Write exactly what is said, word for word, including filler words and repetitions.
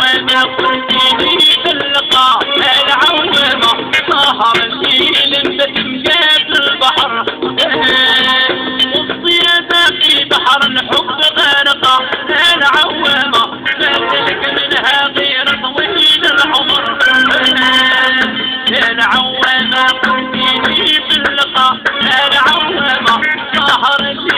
العوامة قلتيلي تلقى العوامة سهر الليل بتمجاد البحر والصيادة في بحر الحب غارقة العوامة مالك منها غير طويل العمر العوامة قلتيلي تلقى العوامة سهر